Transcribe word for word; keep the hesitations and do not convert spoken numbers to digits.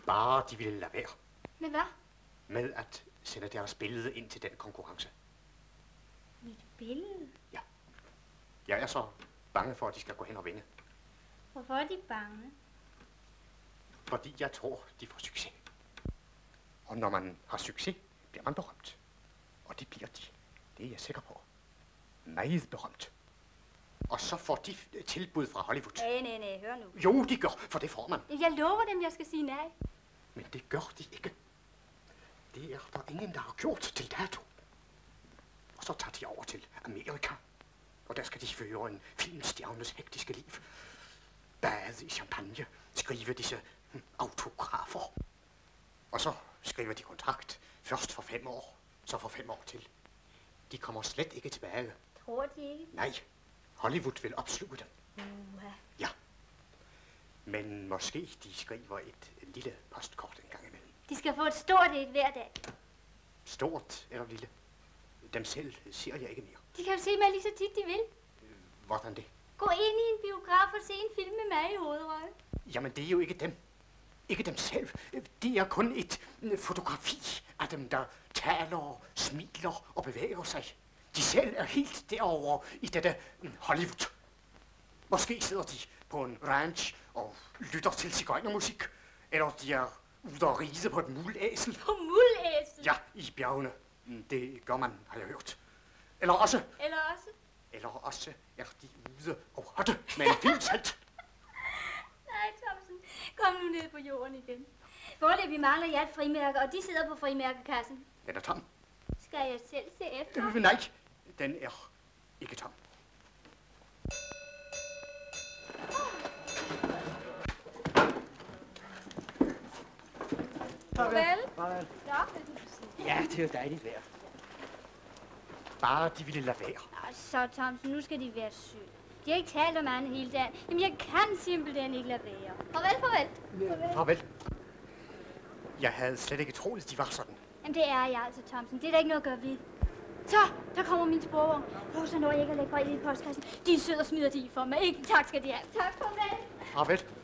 Bare de ville lade være. Med hvad? Med at sende deres billede ind til den konkurrence. Mit billede? Ja. Jeg er så bange for, at de skal gå hen og vinde. Hvorfor er de bange? Fordi jeg tror, de får succes. Og når man har succes, bliver man berømt. Og det bliver de. Det er jeg sikker på. Meget berømt. Og så får de tilbud fra Hollywood. Nej, nej, nej, hør nu. Jo, de gør, for det får man. Jeg lover dem, jeg skal sige nej. Men det gør de ikke. Det er der ingen, der har gjort til dato. Og så tager de over til Amerika. Og der skal de føre en filmstjernes hektiske liv. Bade i champagne. Skrive disse hm, autografer. Og så skriver de kontrakt. Først for fem år, så for fem år til. De kommer slet ikke tilbage. Tror de ikke? Nej. Hollywood vil opsluge dem. Uh-huh. Ja. Men måske de skriver et lille postkort en gang imellem. De skal få et stort et hver dag. Stort eller lille? Dem selv ser jeg ikke mere. De kan jo se mig lige så tit de vil. Hvordan det? Gå ind i en biograf og se en film med mig i hovedrollen. Jamen, det er jo ikke dem. Ikke dem selv. Det er kun et fotografi af dem, der taler, smiler og bevæger sig. De selv er helt derovre i dette Hollywood. Måske sidder de på en ranch og lytter til sigøjnermusik. Eller de er ude og ride på et mulæsel. På mulæsel? Ja, i bjergene. Det gør man, har jeg hørt. Eller også... Eller også? Eller også er de ude og hotte med en filmsalt. Nej, Thomsen. Kom nu ned på jorden igen. Foreløbig mangler jeg et frimærke, og de sidder på frimærkekassen. Den er tom. Skal jeg selv se efter? Øh, nej, den er ikke tom. Farvel. Farvel. Ja, det er jo dejligt vejr. Bare de ville lade være. Og så, Thomsen, nu skal de være søde. De har ikke talt om andet hele dagen. Jamen, jeg kan simpelthen ikke lade være. Farvel, farvel. Farvel. Farvel. Jeg havde slet ikke troet, de var sådan. Jamen, det er jeg altså, Thomsen. Det er der ikke noget at gøre ved. Så, der kommer min sporvogn. Åh, så når jeg ikke at lægge brevet i postkassen. De er søde og smider de i for mig. Ikke tak skal de have. Tak, farvel. Farvel.